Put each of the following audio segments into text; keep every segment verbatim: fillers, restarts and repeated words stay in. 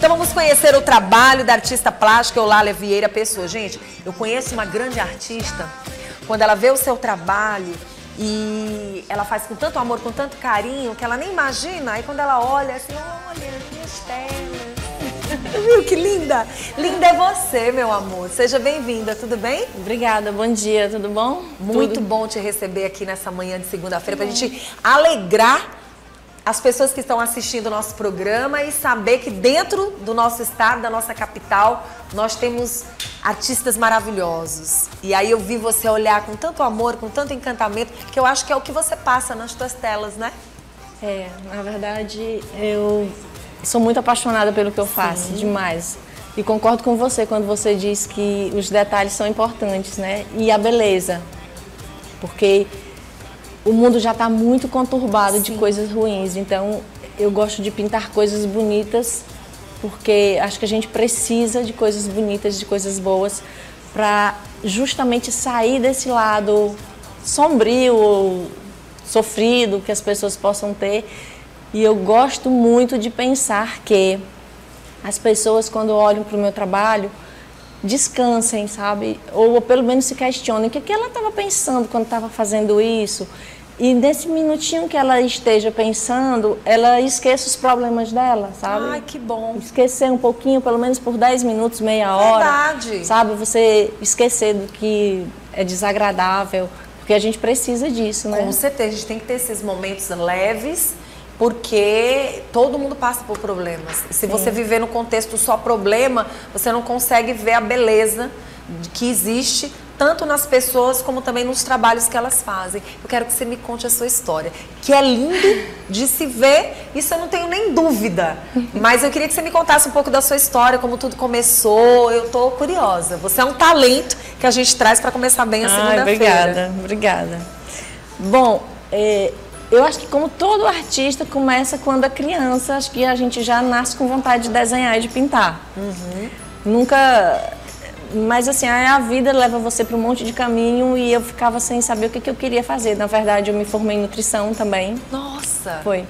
Então vamos conhecer o trabalho da artista plástica Eulália Vieira Pessoa. Gente, eu conheço uma grande artista, quando ela vê o seu trabalho e ela faz com tanto amor, com tanto carinho, que ela nem imagina. Aí quando ela olha assim, olha, minhas telas. Viu que linda? Linda é você, meu amor. Seja bem-vinda, tudo bem? Obrigada, bom dia, tudo bom? Muito tudo. bom te receber aqui nessa manhã de segunda-feira, pra gente alegrar as pessoas que estão assistindo o nosso programa e saber que dentro do nosso estado, da nossa capital, nós temos artistas maravilhosos. E aí eu vi você olhar com tanto amor, com tanto encantamento, que eu acho que é o que você passa nas tuas telas, né? É, na verdade, eu sou muito apaixonada pelo que eu faço, Sim. demais. E concordo com você quando você diz que os detalhes são importantes, né? E a beleza, porque o mundo já está muito conturbado Sim. de coisas ruins, então eu gosto de pintar coisas bonitas, porque acho que a gente precisa de coisas bonitas, de coisas boas, para justamente sair desse lado sombrio ou sofrido que as pessoas possam ter. E eu gosto muito de pensar que as pessoas, quando olham para o meu trabalho, descansem, sabe? Ou pelo menos se questionem o que, que ela estava pensando quando estava fazendo isso. E nesse minutinho que ela esteja pensando, ela esqueça os problemas dela, sabe? Ai, que bom. Esquecer um pouquinho, pelo menos por dez minutos, meia hora. Verdade. Sabe? Você esquecer do que é desagradável, porque a gente precisa disso, né? Com certeza, a gente tem que ter esses momentos leves, porque todo mundo passa por problemas. Se Sim. você viver no contexto só problema, você não consegue ver a beleza que existe tanto nas pessoas como também nos trabalhos que elas fazem. Eu quero que você me conte a sua história, que é lindo de se ver, isso eu não tenho nem dúvida. Mas eu queria que você me contasse um pouco da sua história, como tudo começou. Eu tô curiosa. Você é um talento que a gente traz para começar bem a segunda-feira. Obrigada, obrigada. Bom, é, eu acho que como todo artista começa quando é criança, acho que a gente já nasce com vontade de desenhar e de pintar. Uhum. Nunca... Mas assim, a vida leva você para um monte de caminho e eu ficava sem saber o que, que eu queria fazer. Na verdade, eu me formei em nutrição também. Nossa! Foi.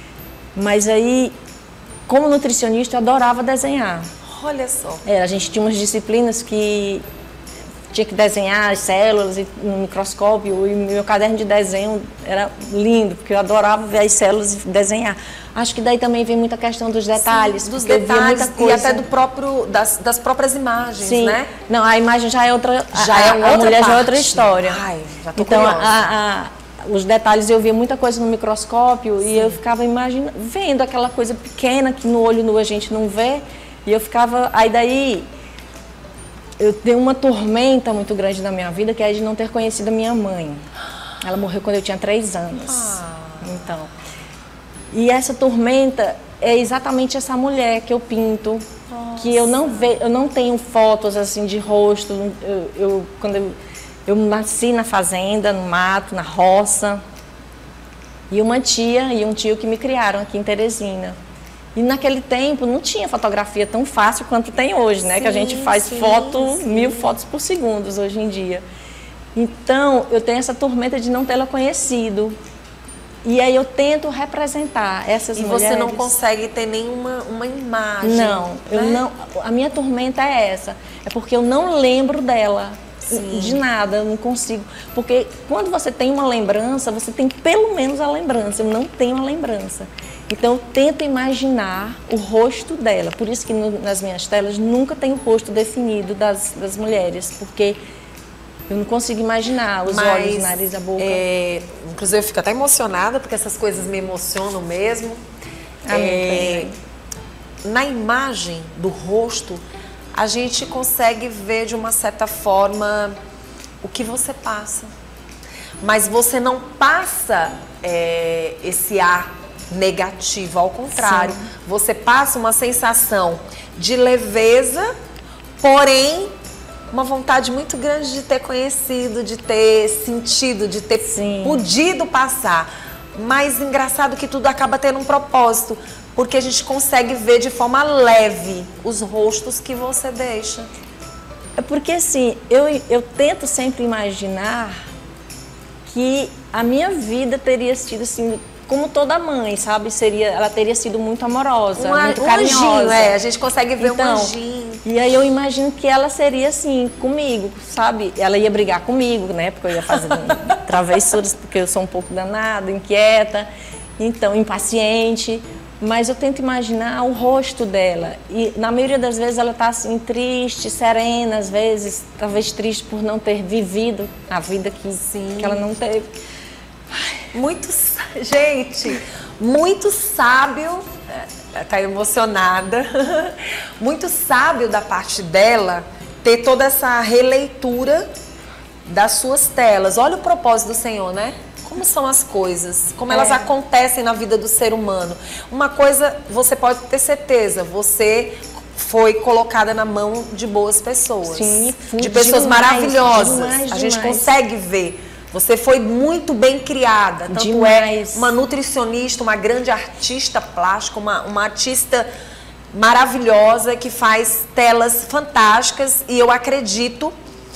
Mas aí, como nutricionista, eu adorava desenhar. Olha só! É, a gente tinha umas disciplinas que tinha que desenhar as células no microscópio e meu caderno de desenho era lindo, porque eu adorava ver as células e desenhar. Acho que daí também vem muita questão dos detalhes. Sim, dos detalhes e até do próprio, das, das próprias imagens, Sim. né? Não, a imagem já é outra, já a, é outra a mulher parte. já é outra história. Ai, já tô então, curiosa. A, a, os detalhes, eu via muita coisa no microscópio Sim. e eu ficava imaginando, vendo aquela coisa pequena que no olho nu a gente não vê. E eu ficava, aí daí... Eu tenho uma tormenta muito grande na minha vida, que é de não ter conhecido a minha mãe. Ela morreu quando eu tinha três anos. Ah. Então, e essa tormenta é exatamente essa mulher que eu pinto, Nossa. que eu não vejo, eu não tenho fotos assim de rosto. Eu, eu quando eu, eu nasci na fazenda, no mato, na roça, e uma tia e um tio que me criaram aqui em Teresina. E naquele tempo não tinha fotografia tão fácil quanto tem hoje, né? Sim, que a gente faz sim, foto, sim. mil fotos por segundo hoje em dia. Então, eu tenho essa tormenta de não tê-la conhecido. E aí eu tento representar essas e mulheres. E você não consegue ter nenhuma uma imagem? Não, né? eu não. A minha tormenta é essa. É porque eu não lembro dela. Sim. De nada, eu não consigo. Porque quando você tem uma lembrança, você tem pelo menos a lembrança. Eu não tenho a lembrança. Então, eu tento imaginar o rosto dela. Por isso que no, nas minhas telas nunca tem o rosto definido das, das mulheres, porque eu não consigo imaginar os Mas, olhos, o nariz, a boca. É, inclusive, eu fico até emocionada, porque essas coisas me emocionam mesmo. Ah, é, na imagem do rosto, a gente consegue ver de uma certa forma o que você passa. Mas você não passa é, esse ar negativo, ao contrário. Sim. Você passa uma sensação de leveza, porém uma vontade muito grande de ter conhecido, de ter sentido, de ter Sim. podido passar. Mas engraçado que tudo acaba tendo um propósito, porque a gente consegue ver de forma leve os rostos que você deixa. É porque assim, eu, eu tento sempre imaginar que a minha vida teria sido assim, como toda mãe, sabe? Seria, ela teria sido muito amorosa, um, muito um carinhosa. Anjinho, é, a gente consegue ver então, um anjinho. E aí eu imagino que ela seria assim, comigo, sabe? Ela ia brigar comigo, né? Porque eu ia fazer travessuras, porque eu sou um pouco danada, inquieta, então, impaciente. Mas eu tento imaginar o rosto dela. E na maioria das vezes ela está assim, triste, serena, às vezes, talvez triste por não ter vivido a vida que, que ela não teve. Muito, gente, muito sábio, tá emocionada, muito sábio da parte dela ter toda essa releitura das suas telas. Olha o propósito do Senhor, né? Como são as coisas, como elas é. acontecem na vida do ser humano. Uma coisa, você pode ter certeza, você foi colocada na mão de boas pessoas. Sim, de pessoas demais, maravilhosas. Demais, a gente demais. consegue ver. Você foi muito bem criada. Tanto demais. é uma nutricionista, uma grande artista plástica, uma, uma artista maravilhosa que faz telas fantásticas. E eu acredito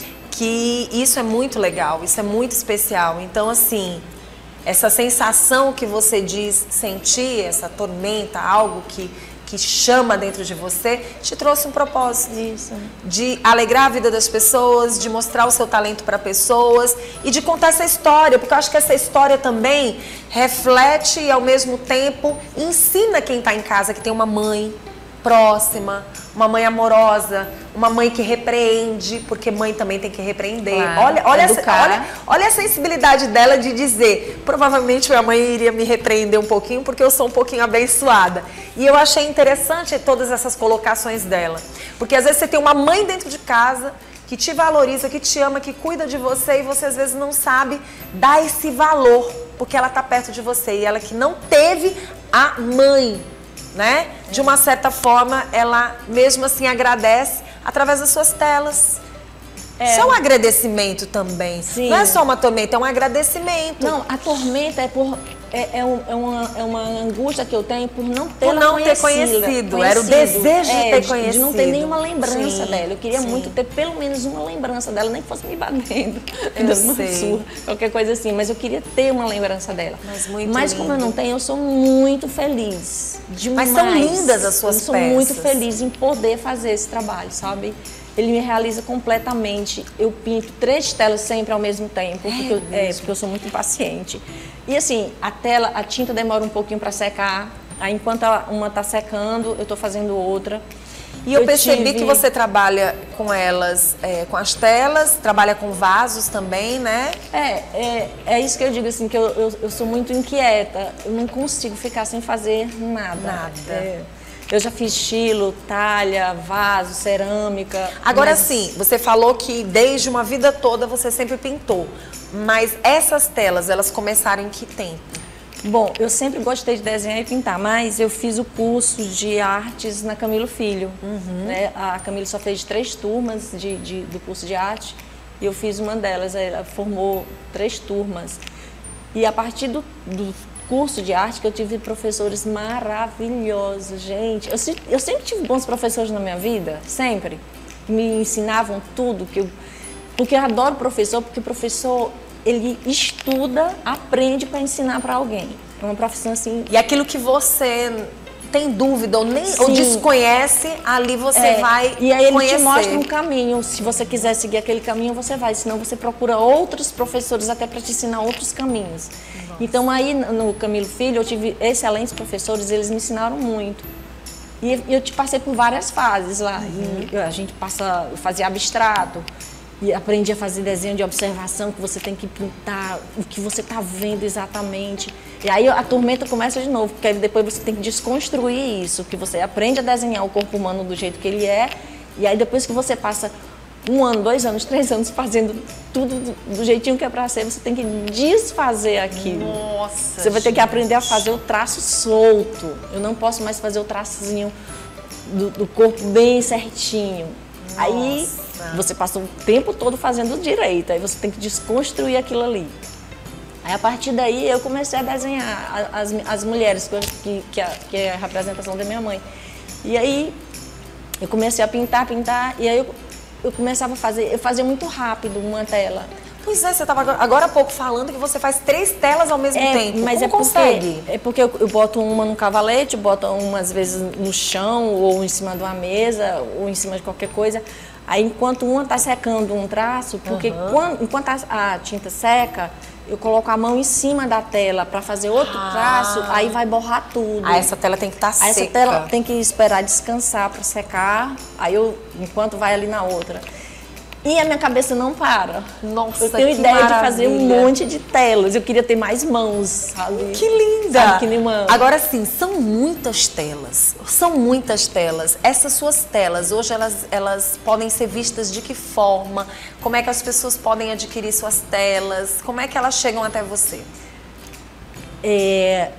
que isso é muito legal, isso é muito especial. Então, assim, essa sensação que você diz sentir, essa tormenta, algo que, que chama dentro de você, te trouxe um propósito. Isso. De alegrar a vida das pessoas, de mostrar o seu talento para pessoas e de contar essa história, porque eu acho que essa história também reflete e, ao mesmo tempo, ensina quem está em casa que tem uma mãe próxima, uma mãe amorosa, uma mãe que repreende, porque mãe também tem que repreender. Claro, olha, olha, essa, olha, olha a sensibilidade dela de dizer, provavelmente minha mãe iria me repreender um pouquinho, porque eu sou um pouquinho abençoada. E eu achei interessante todas essas colocações dela, porque às vezes você tem uma mãe dentro de casa que te valoriza, que te ama, que cuida de você, e você às vezes não sabe dar esse valor, porque ela está perto de você, e ela que não teve a mãe, né? De uma certa forma, ela mesmo assim agradece através das suas telas. É. Isso é um agradecimento também. Sim. Não é só uma tormenta, é um agradecimento. Não, a tormenta é por é, é, um, é, uma, é uma angústia que eu tenho por não ter por não conhecido, ter conhecido. conhecido. Era o desejo é, de ter de, conhecido. de não ter nenhuma lembrança sim, dela. Eu queria sim. muito ter pelo menos uma lembrança dela, nem que fosse me batendo, eu dando uma sei. surra, qualquer coisa assim. Mas eu queria ter uma lembrança dela. Mas muito Mas lindo. como eu não tenho, eu sou muito feliz. Demais. Mas são lindas as suas eu sou peças. muito feliz em poder fazer esse trabalho, sabe? Ele me realiza completamente. Eu pinto três telas sempre ao mesmo tempo, porque, é, eu, é, porque eu sou muito impaciente. E assim, a tela, a tinta demora um pouquinho para secar. Aí enquanto uma está secando, eu estou fazendo outra. E eu, eu percebi tive... que você trabalha com elas, é, com as telas, trabalha com vasos também, né? É, é, é isso que eu digo, assim, que eu, eu, eu sou muito inquieta. Eu não consigo ficar sem fazer nada. Nada. É. Eu já fiz estilo, talha, vaso, cerâmica. Agora mas... sim, você falou que desde uma vida toda você sempre pintou. Mas essas telas, elas começaram em que tempo? Bom, eu sempre gostei de desenhar e pintar, mas eu fiz o curso de artes na Camilo Filho. Uhum. Né? A Camilo só fez três turmas de, de, do curso de arte e eu fiz uma delas. Ela formou três turmas. E a partir do, do curso de arte que eu tive professores maravilhosos, gente. Eu, eu sempre tive bons professores na minha vida, sempre. Me ensinavam tudo, que eu, porque eu adoro professor, porque o professor, ele estuda, aprende para ensinar para alguém. É uma profissão assim... E aquilo que você tem dúvida ou, nem, ou desconhece, ali você é, vai E aí ele conhecer. te mostra um caminho. Se você quiser seguir aquele caminho, você vai. Senão você procura outros professores até para te ensinar outros caminhos. Nossa. Então aí no Camilo Filho eu tive excelentes professores, eles me ensinaram muito. E eu te passei por várias fases lá. Uhum. E a gente passa, eu fazia abstrato. E aprendi a fazer desenho de observação, que você tem que pintar o que você está vendo exatamente. E aí a tormenta começa de novo, porque aí depois você tem que desconstruir isso, que você aprende a desenhar o corpo humano do jeito que ele é, e aí depois que você passa um ano, dois anos, três anos fazendo tudo do, do jeitinho que é para ser, você tem que desfazer aquilo. Nossa, Você vai ter gente. que aprender a fazer o traço solto. Eu não posso mais fazer o traçozinho do, do corpo bem certinho. Nossa. Aí você passa o tempo todo fazendo direito, aí você tem que desconstruir aquilo ali. Aí a partir daí eu comecei a desenhar as, as mulheres, que, que, a, que é a representação da minha mãe. E aí eu comecei a pintar, pintar, e aí eu, eu começava a fazer, eu fazia muito rápido uma tela. Pois é, você estava agora há pouco falando que você faz três telas ao mesmo é, tempo. Mas Como é porque, consegue? é porque eu, eu boto uma no cavalete, boto uma às vezes no chão, ou em cima de uma mesa, ou em cima de qualquer coisa. Aí enquanto uma está secando um traço, porque Uhum. quando, enquanto a, a tinta seca, eu coloco a mão em cima da tela para fazer outro Ah. traço, aí vai borrar tudo. Ah, essa tela tem que estar Aí seca. essa tela tem que esperar descansar para secar, aí eu, enquanto vai ali na outra. E a minha cabeça não para. Nossa, eu tenho que ideia maravilha. de fazer um monte de telas. Eu queria ter mais mãos, sabe? Que linda! Sabe, que nem uma... Agora sim, são muitas telas. São muitas telas. Essas suas telas, hoje elas, elas podem ser vistas de que forma? Como é que as pessoas podem adquirir suas telas? Como é que elas chegam até você? É,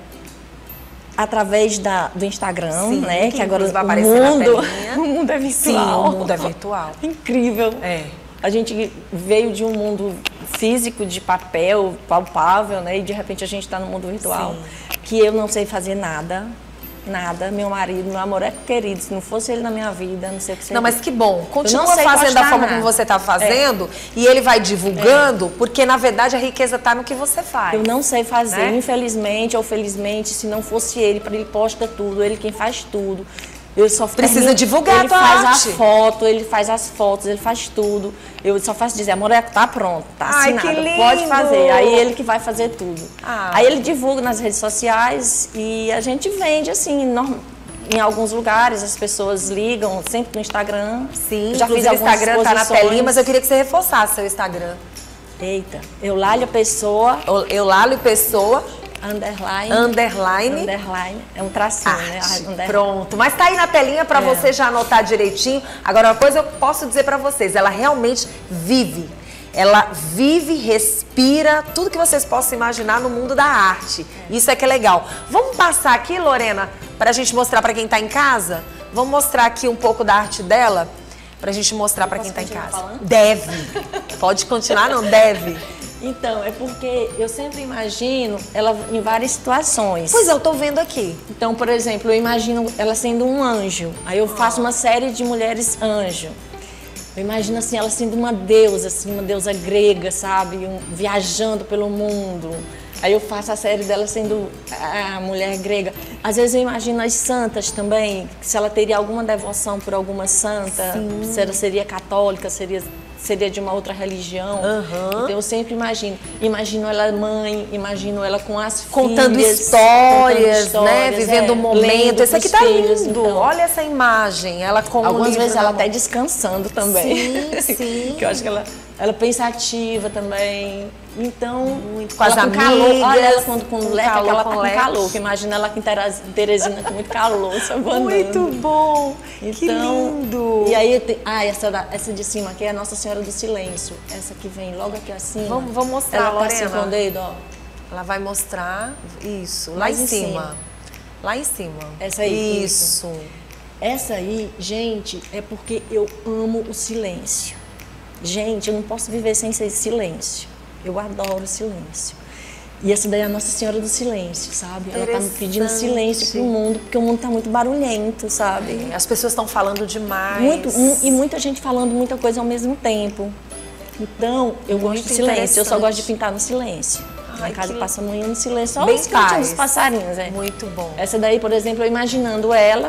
através da, do Instagram, Sim, né? que Que agora vai o aparecer na mundo, telinha. o mundo é Sim, virtual. o mundo é virtual. Incrível. É. A gente veio de um mundo físico, de papel, palpável, né? E de repente a gente está no mundo virtual. Sim. Que eu não sei fazer nada. Nada, meu marido, meu amor é querido, se não fosse ele na minha vida, não sei o que seria. Não, mas que bom. Continua Eu não sei fazendo da postar forma nada. como você está fazendo e ele vai divulgando, porque na verdade a riqueza está no que você faz. Eu não sei fazer, né? infelizmente ou felizmente, se não fosse ele, para ele posta tudo, ele quem faz tudo. Eu só Precisa termino, divulgar ele a tua faz arte. a foto, ele faz as fotos, ele faz tudo. Eu só faço dizer, amor, tá pronto, tá Ai, assinado, que lindo! pode fazer. Aí ele que vai fazer tudo. Ah. Aí ele divulga nas redes sociais e a gente vende assim, norm... em alguns lugares as pessoas ligam, sempre no Instagram. Sim, já inclusive fiz o algumas Instagram tá na exposições. telinha, mas eu queria que você reforçasse seu Instagram. Eita, Eulália Pessoa, Eulália Pessoa, underline, underline, underline, é um tracinho, né? arte. Underline. Pronto, mas tá aí na telinha para É. você já anotar direitinho. Agora, uma coisa eu posso dizer para vocês, ela realmente vive. Ela vive, respira, tudo que vocês possam imaginar no mundo da arte. Isso é que é legal. Vamos passar aqui, Lorena, para a gente mostrar para quem está em casa? Vamos mostrar aqui um pouco da arte dela, para a gente mostrar para quem está em continuar casa. falando? Deve. Pode continuar, não deve. Então, é porque eu sempre imagino ela em várias situações. Pois é, eu tô vendo aqui. Então, por exemplo, eu imagino ela sendo um anjo. Aí eu faço uma série de mulheres anjo. Eu imagino assim, ela sendo uma deusa, assim, uma deusa grega, sabe? Um, viajando pelo mundo. Aí eu faço a série dela sendo a mulher grega. Às vezes eu imagino as santas também, se ela teria alguma devoção por alguma santa, Sim. se ela seria católica, seria, seria de uma outra religião. Uhum. Então eu sempre imagino. Imagino ela mãe, imagino ela com as Contando filhas. histórias, contando né? histórias, Vivendo é, o momento. lendo Esse aqui pros tá filhos, lindo. então. Olha essa imagem. Ela com o Algumas livro vezes na ela mão. até descansando também. Sim, sim. Que eu acho que ela, ela é pensativa também. Então, Muito. Com ela as com calor. amigas, Olha ela quando com com leque, calor, que ela com tá com leque. calor. Que imagina ela com Teres- Teresina com muito calor, sabanando. Muito bom. Que Então, lindo. E aí, tem, ah, essa, da- essa de cima aqui é a Nossa Senhora do Silêncio. Essa que vem logo aqui assim. Vamos, vamos mostrar, ela tá assim Lorena. com o dedo, ó. Ela vai mostrar isso. Lá Mais em em cima. cima. Lá em cima. Essa aí, Isso. Essa aí, gente, é porque eu amo o silêncio. Gente, eu não posso viver sem esse silêncio. Eu adoro o silêncio. E essa daí é a Nossa Senhora do Silêncio, sabe? Ela tá me pedindo Interessante. silêncio pro mundo, porque o mundo tá muito barulhento, sabe? As pessoas estão falando demais. Muito, um- e muita gente falando muita coisa ao mesmo tempo. Então, eu gosto Muito de silêncio. Eu só interessante. gosto de pintar no silêncio. Ai, Na casa que- passa a manhã no silêncio, só Bem os cantinhos paz. dos passarinhos, é. Muito bom. Essa daí, por exemplo, eu imaginando ela.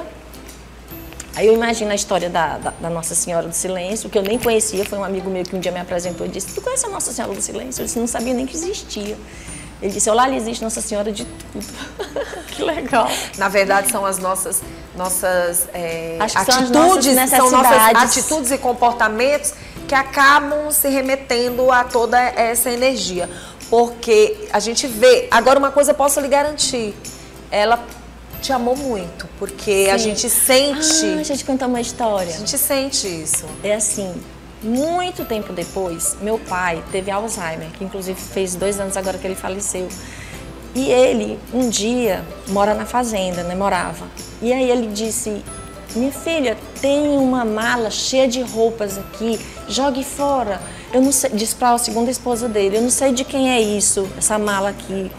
Aí eu imagino a história da, da, da Nossa Senhora do Silêncio, que eu nem conhecia. Foi um amigo meu que um dia me apresentou e disse: tu conhece a Nossa Senhora do Silêncio? Eu disse: não sabia nem que existia. Ele disse: olá, ali existe Nossa Senhora de tudo. Que legal. Na verdade, são as nossas, nossas é, Acho que são as nossas atitudes, são nossas necessidades. atitudes e comportamentos que acabam se remetendo a toda essa energia. Porque a gente vê. Agora, uma coisa eu posso lhe garantir: ela te amou muito, porque a Sim. gente sente. Ah, deixa eu te contar uma história. A gente sente isso. É assim, muito tempo depois, meu pai teve Alzheimer, que inclusive fez dois anos agora que ele faleceu. E ele, um dia, mora na fazenda, né? Morava. E aí ele disse: minha filha, tem uma mala cheia de roupas aqui, jogue fora. Eu não sei, disse para a segunda esposa dele, eu não sei de quem é isso, essa mala aqui.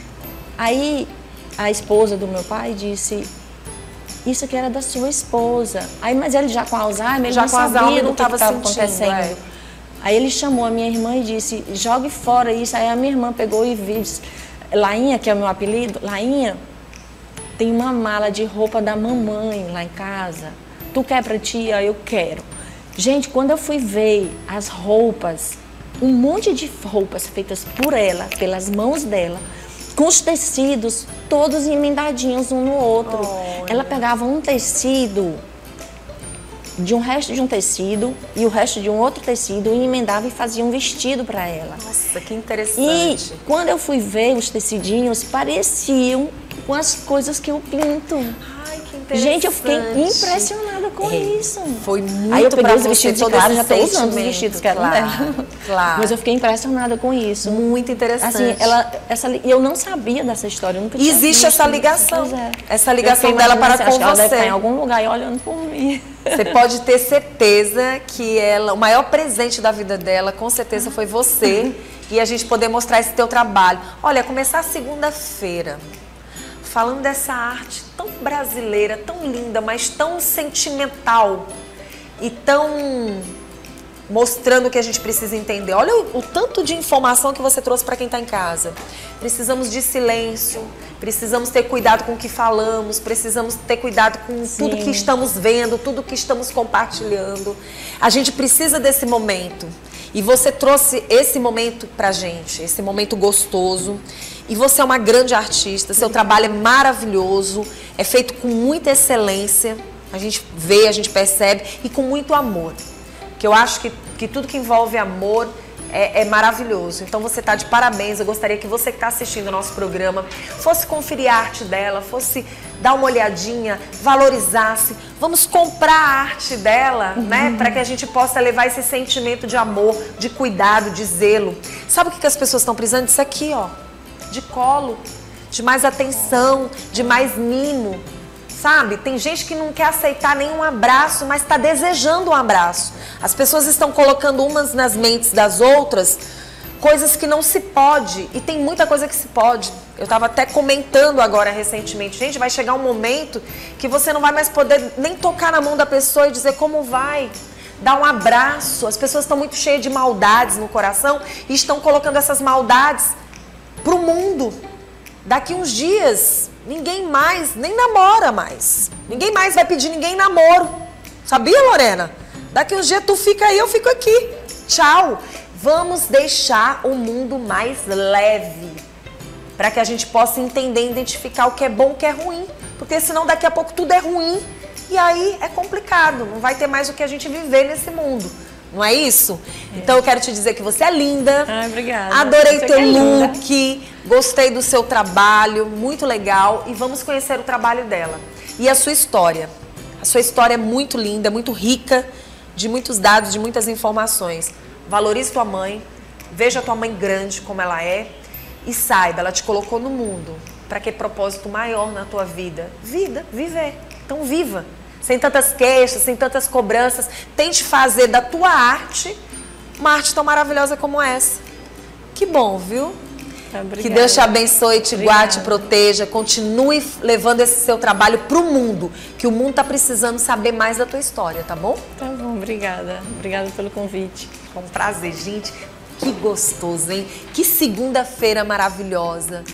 Aí a esposa do meu pai disse: isso aqui era da sua esposa. Aí, mas ele já com Alzheimer, ele Já não com sabia Alzheimer, do não que tava estava sentindo, acontecendo. é. Aí ele chamou a minha irmã e disse, jogue fora isso. Aí a minha irmã pegou e viu, disse, Lainha, que é o meu apelido, Lainha, tem uma mala de roupa da mamãe lá em casa. Tu quer pra tia? Eu quero. Gente, quando eu fui ver as roupas, um monte de roupas feitas por ela, pelas mãos dela, com os tecidos todos emendadinhos um no outro. Olha. Ela pegava um tecido, de um resto de um tecido e o resto de um outro tecido e emendava e fazia um vestido para ela. Nossa, que interessante. E quando eu fui ver os tecidinhos, pareciam com as coisas que eu pinto. Ai, que interessante. Gente, eu fiquei impressionada com é, isso. Foi muito. Aí eu peguei os você, vestidos e claro, já estou usando os vestidos que eram claro, dela. Claro. Mas eu fiquei impressionada com isso. Muito interessante. Assim, ela, essa, eu não sabia dessa história, eu nunca tinha Existe visto essa ligação. É. Essa ligação dela para com ela você. Ela deve estar em algum lugar e olhando por mim. Você pode ter certeza que ela, o maior presente da vida dela, com certeza, foi você. E a gente poder mostrar esse teu trabalho. Olha, começar segunda-feira, falando dessa arte tão brasileira, tão linda, mas tão sentimental e tão mostrando o que a gente precisa entender. Olha o, o tanto de informação que você trouxe para quem está em casa. Precisamos de silêncio, precisamos ter cuidado com o que falamos, precisamos ter cuidado com Sim. tudo que estamos vendo, tudo que estamos compartilhando. A gente precisa desse momento. E você trouxe esse momento pra gente, esse momento gostoso. E você é uma grande artista, seu trabalho é maravilhoso, é feito com muita excelência. A gente vê, a gente percebe, e com muito amor. Que eu acho que, que tudo que envolve amor é, é maravilhoso. Então você está de parabéns. Eu gostaria que você que está assistindo o nosso programa fosse conferir a arte dela, fosse dar uma olhadinha, valorizasse. Vamos comprar a arte dela, uhum. né? Para que a gente possa levar esse sentimento de amor, de cuidado, de zelo. Sabe o que, que as pessoas estão precisando? Disso aqui, ó. De colo, de mais atenção, de mais mimo. Sabe? Tem gente que não quer aceitar nenhum abraço, mas está desejando um abraço. As pessoas estão colocando umas nas mentes das outras, coisas que não se pode. E tem muita coisa que se pode. Eu estava até comentando agora recentemente. Gente, vai chegar um momento que você não vai mais poder nem tocar na mão da pessoa e dizer como vai. Dar um abraço. As pessoas estão muito cheias de maldades no coração e estão colocando essas maldades para o mundo. Daqui uns dias... Ninguém mais, nem namora mais. Ninguém mais vai pedir ninguém namoro. Sabia, Lorena? Daqui uns dias tu fica aí, eu fico aqui. Tchau. Vamos deixar o mundo mais leve. Para que a gente possa entender, identificar o que é bom e o que é ruim. Porque senão daqui a pouco tudo é ruim. E aí é complicado. Não vai ter mais o que a gente viver nesse mundo. Não é isso? É. Então eu quero te dizer que você é linda. Ai, obrigada. Adorei você teu é look. Linda. Gostei do seu trabalho. Muito legal. E vamos conhecer o trabalho dela. E a sua história. A sua história é muito linda, muito rica, de muitos dados, de muitas informações. Valorize tua mãe. Veja tua mãe grande como ela é. E saiba, ela te colocou no mundo. Para que propósito maior na tua vida? Vida, viver. Então viva. Sem tantas queixas, sem tantas cobranças. Tente fazer da tua arte uma arte tão maravilhosa como essa. Que bom, viu? Obrigada. Que Deus te abençoe, te Obrigada. guarde, te proteja. Continue levando esse seu trabalho pro mundo. Que o mundo tá precisando saber mais da tua história, tá bom? Tá bom, obrigada. Obrigada pelo convite. Foi um prazer, gente. Que gostoso, hein? Que segunda-feira maravilhosa.